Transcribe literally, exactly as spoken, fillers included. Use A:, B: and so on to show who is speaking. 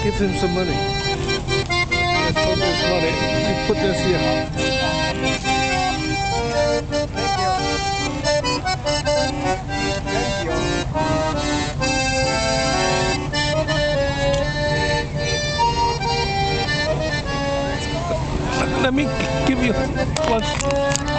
A: give him some money. Yeah, tell him his money. You put this here. Let me give you one.